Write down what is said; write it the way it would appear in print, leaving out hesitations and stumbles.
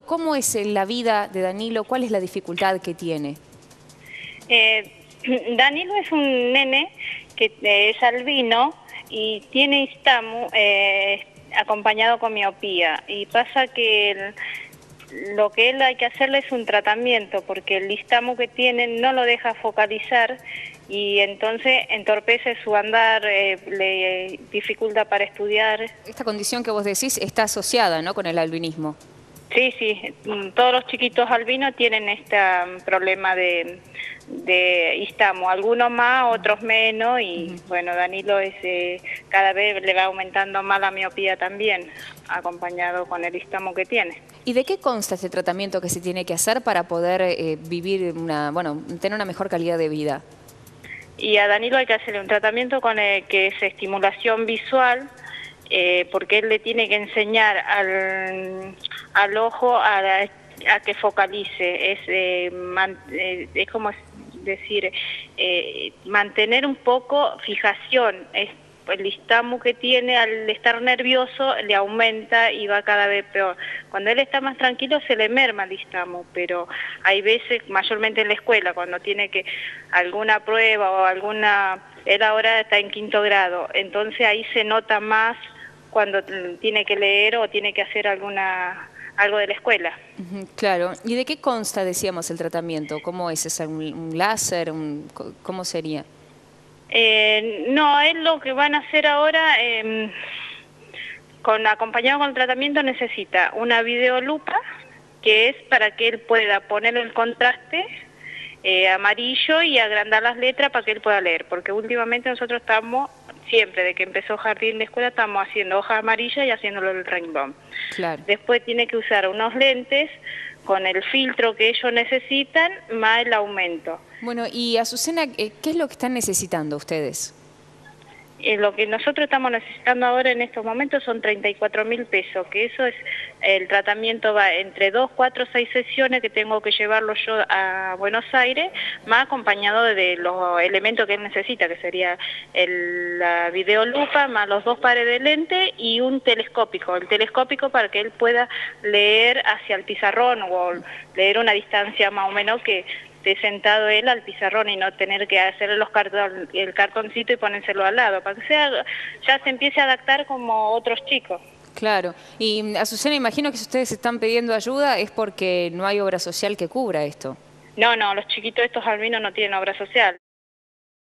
¿Cómo es la vida de Danilo? ¿Cuál es la dificultad que tiene? Danilo es un nene que es albino y tiene istamu acompañado con miopía. Y pasa que lo que él hay que hacerle es un tratamiento porque el istamu que tiene no lo deja focalizar y entonces entorpece su andar, le dificulta para estudiar. Esta condición que vos decís está asociada, ¿no?, con el albinismo. Sí, sí, todos los chiquitos albinos tienen este problema de istamu, algunos más, otros menos, y bueno, Danilo cada vez le va aumentando más la miopía también, acompañado con el istamu que tiene. ¿Y de qué consta este tratamiento que se tiene que hacer para poder vivir tener una mejor calidad de vida? Y a Danilo hay que hacerle un tratamiento que es estimulación visual, porque él le tiene que enseñar al ojo a que focalice, es como decir, mantener un poco fijación. El istamu que tiene al estar nervioso le aumenta y va cada vez peor. Cuando él está más tranquilo se le merma el istamu, pero hay veces, mayormente en la escuela, cuando tiene que alguna prueba o él ahora está en 5º grado, entonces ahí se nota más cuando tiene que leer o tiene que hacer algo de la escuela. Claro. ¿Y de qué consta, decíamos, el tratamiento? ¿Cómo es? ¿Es un láser? ¿Cómo sería? No, él lo que van a hacer ahora, acompañado con el tratamiento, necesita una videolupa, que es para que él pueda poner el contraste amarillo y agrandar las letras para que él pueda leer, porque últimamente nosotros estamos, siempre de que empezó jardín de escuela, estamos haciendo hojas amarillas y haciéndolo el renglón. Claro. Después tiene que usar unos lentes con el filtro que ellos necesitan, más el aumento. Bueno, y Azucena, ¿qué es lo que están necesitando ustedes? Lo que nosotros estamos necesitando ahora en estos momentos son 34.000 pesos, que eso es, el tratamiento va entre 2, 4, 6 sesiones que tengo que llevarlo yo a Buenos Aires, más acompañado de los elementos que él necesita, que sería la videolupa, más los 2 pares de lente y un telescópico. El telescópico para que él pueda leer hacia el pizarrón o leer una distancia más o menos que sentado él al pizarrón y no tener que hacer el cartoncito y ponérselo al lado, para que ya se empiece a adaptar como otros chicos. Claro. Y Azucena, imagino que si ustedes están pidiendo ayuda es porque no hay obra social que cubra esto. No, los chiquitos estos albinos no tienen obra social.